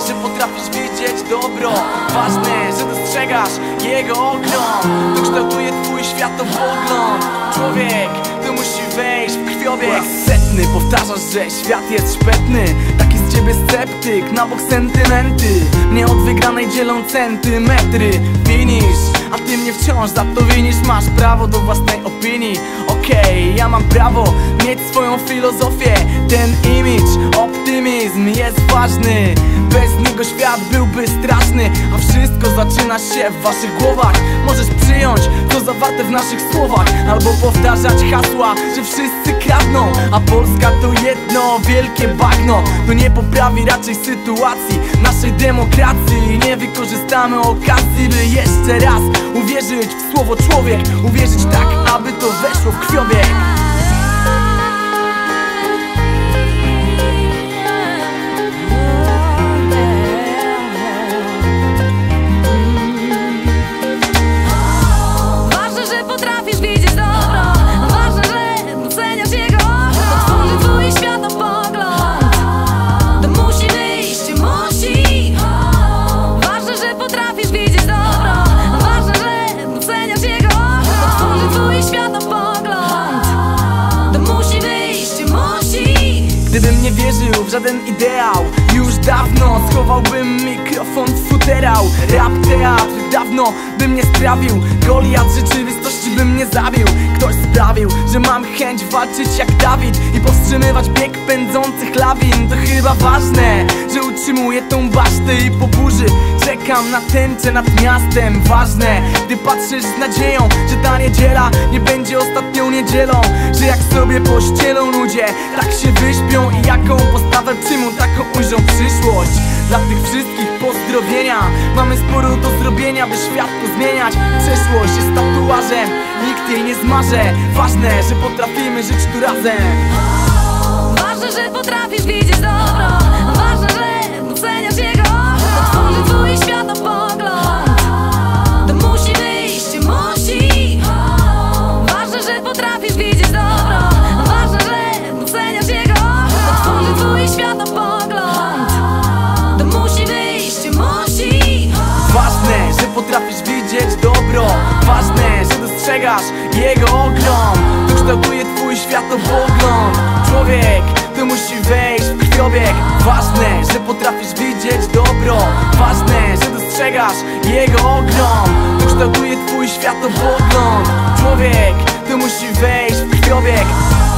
że potrafisz widzieć dobro. Ważne, że dostrzegasz jego ogrom. To kształtuje twój światopogląd. Człowiek, to musi wejść w krwiobieg. Po raz setny powtarzasz, że świat jest szpetny. Taki z ciebie sceptyk, na bok sentymenty. Mnie od wygranej dzielą centymetry. Finish, a ty mnie wciąż za to winisz. Masz prawo do własnej opinii. Okej, ja mam prawo mieć swoją filozofię. Ten image, optymizm jest ważny. Bez niego świat byłby straszny. A wszystko zaczyna się w waszych głowach. Możesz przyjąć to zawarte w naszych słowach, albo powtarzać hasła, że wszyscy kradną. A Polska to jedno wielkie bagno. To nie poprawi raczej sytuacji naszej demokracji. Nie wykorzystamy okazji, by jeszcze raz uwierzyć w słowo człowiek. Uwierzyć tak, aby to weszło w krwiobieg. Gdybym nie wierzył w żaden ideał, już dawno schowałbym mikrofon w futerał. Rap, teatr, dawno bym nie sprawił. Goliat rzeczywistości bym nie zabił. Ktoś sprawił, że mam chęć walczyć jak Dawid i powstrzymywać bieg pędzących lawin. To chyba ważne, że utrzymuję tą basztę i po burzy czekam na tęczę nad miastem. Ważne, gdy patrzysz z nadzieją, że ta niedziela nie będzie ostatnią niedzielą. Że jak sobie pościelą ludzie, tak się wyśpią i jaką postawę przyjmą, taką ujrzą przyszłość. Dla tych wszystkich pozdrowienia. Mamy sporo do zrobienia, by świat pozmieniać. Przeszłość jest tatuażem, nikt jej nie zmaże. Ważne, że potrafimy żyć tu razem. Ważne, że potrafisz widzieć dobro. Ważne, że doceniasz jego. To tworzy twój światopogląd. To musi wyjść, musi. Ważne, że potrafisz widzieć dobro. Ważne, że doceniasz jego. To tworzy twój światopogląd. To musi wyjść, musi. Ważne, że potrafisz widzieć dobro. Ważne, że dostrzegasz jego ogrom. To kształtuje twój światopogląd. Człowiek, to musi wejść w krwiobieg. Ważne, że potrafisz widzieć dobro. Ważne, że dostrzegasz jego ogrom. To kształtuje twój światopogląd. Człowiek, to musi wejść w krwiobieg.